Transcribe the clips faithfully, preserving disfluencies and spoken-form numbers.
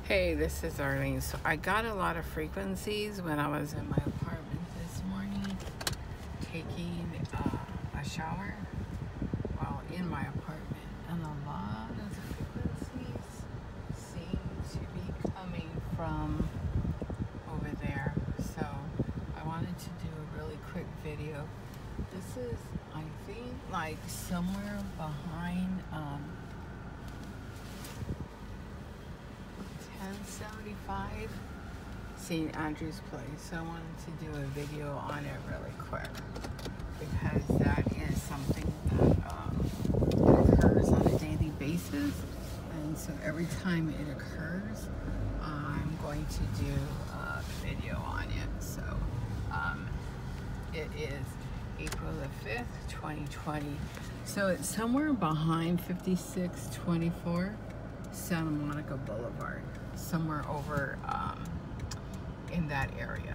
Hey, this is Arlene. So I got a lot of frequencies when I was in my apartment this morning taking uh, a shower while in my apartment, and a lot of the frequencies seem to be coming from over there. So I wanted to do a really quick video. This is, I think, like somewhere behind um, ten seventy-five Saint Andrew's Place. So I wanted to do a video on it really quick because that is something that um, occurs on a daily basis, and so every time it occurs I'm going to do a video on it. So um, it is April the fifth, twenty twenty. So it's somewhere behind fifty-six twenty-four Santa Monica Boulevard, somewhere over um, in that area.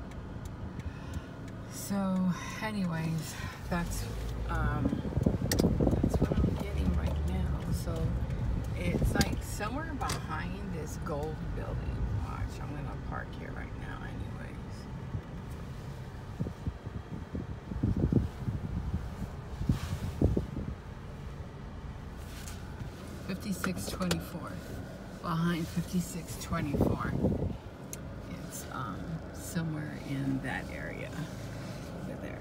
So anyways, that's um, that's what I'm getting right now. So it's like somewhere behind this gold building. Watch, I'm gonna park here right now anyways. fifty-six twenty-four, behind fifty-six twenty-four. It's um, somewhere in that area over there.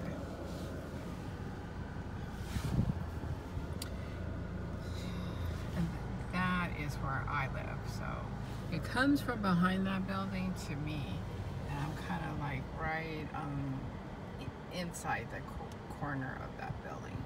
And that is where I live. So it comes from behind that building to me, and I'm kind of like right um, inside the co corner of that building.